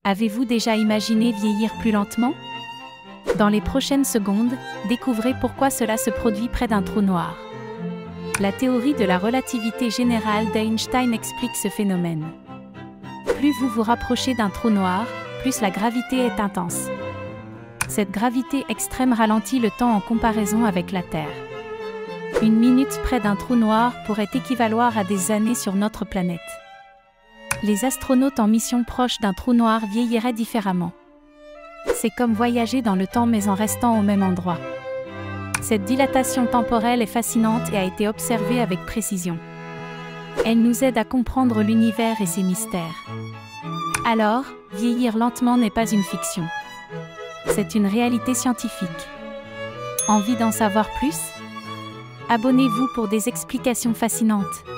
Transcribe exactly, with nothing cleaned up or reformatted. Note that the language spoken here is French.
Avez-vous déjà imaginé vieillir plus lentement? Dans les prochaines secondes, découvrez pourquoi cela se produit près d'un trou noir. La théorie de la relativité générale d'Einstein explique ce phénomène. Plus vous vous rapprochez d'un trou noir, plus la gravité est intense. Cette gravité extrême ralentit le temps en comparaison avec la Terre. Une minute près d'un trou noir pourrait équivaloir à des années sur notre planète. Les astronautes en mission proche d'un trou noir vieilliraient différemment. C'est comme voyager dans le temps mais en restant au même endroit. Cette dilatation temporelle est fascinante et a été observée avec précision. Elle nous aide à comprendre l'univers et ses mystères. Alors, vieillir lentement n'est pas une fiction. C'est une réalité scientifique. Envie d'en savoir plus? Abonnez-vous pour des explications fascinantes.